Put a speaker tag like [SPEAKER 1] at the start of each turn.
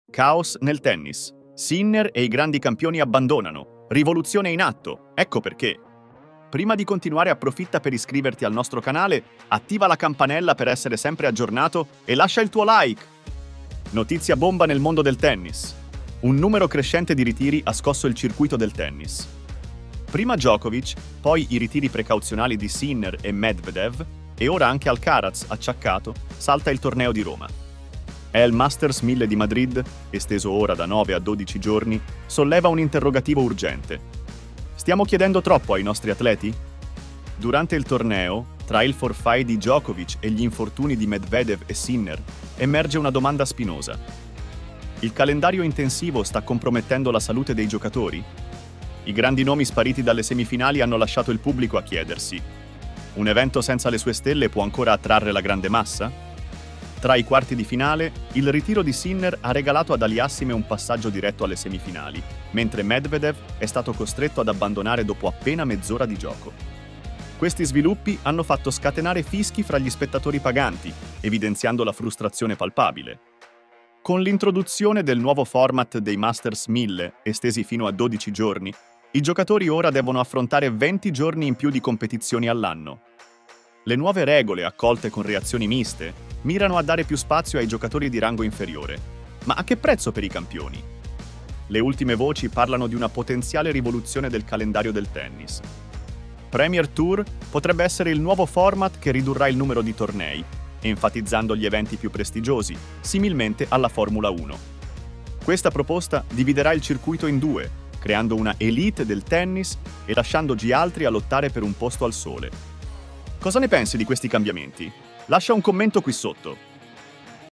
[SPEAKER 1] Caos nel tennis. Sinner e i grandi campioni abbandonano. Rivoluzione in atto. Ecco perché. Prima di continuare approfitta per iscriverti al nostro canale, attiva la campanella per essere sempre aggiornato e lascia il tuo like. Notizia bomba nel mondo del tennis. Un numero crescente di ritiri ha scosso il circuito del tennis. Prima Djokovic, poi i ritiri precauzionali di Sinner e Medvedev e ora anche Alcaraz, acciaccato, salta il torneo di Roma. È il Masters 1000 di Madrid, esteso ora da 9 a 12 giorni, solleva un interrogativo urgente. Stiamo chiedendo troppo ai nostri atleti? Durante il torneo, tra il forfait di Djokovic e gli infortuni di Medvedev e Sinner, emerge una domanda spinosa. Il calendario intensivo sta compromettendo la salute dei giocatori? I grandi nomi spariti dalle semifinali hanno lasciato il pubblico a chiedersi: un evento senza le sue stelle può ancora attrarre la grande massa? Tra i quarti di finale, il ritiro di Sinner ha regalato ad Aliassime un passaggio diretto alle semifinali, mentre Medvedev è stato costretto ad abbandonare dopo appena mezz'ora di gioco. Questi sviluppi hanno fatto scatenare fischi fra gli spettatori paganti, evidenziando la frustrazione palpabile. Con l'introduzione del nuovo format dei Masters 1000, estesi fino a 12 giorni, i giocatori ora devono affrontare 20 giorni in più di competizioni all'anno. Le nuove regole, accolte con reazioni miste, mirano a dare più spazio ai giocatori di rango inferiore. Ma a che prezzo per i campioni? Le ultime voci parlano di una potenziale rivoluzione del calendario del tennis. Premier Tour potrebbe essere il nuovo format che ridurrà il numero di tornei, enfatizzando gli eventi più prestigiosi, similmente alla Formula 1. Questa proposta dividerà il circuito in due, creando una elite del tennis e lasciandoci altri a lottare per un posto al sole. Cosa ne pensi di questi cambiamenti? Lascia un commento qui sotto.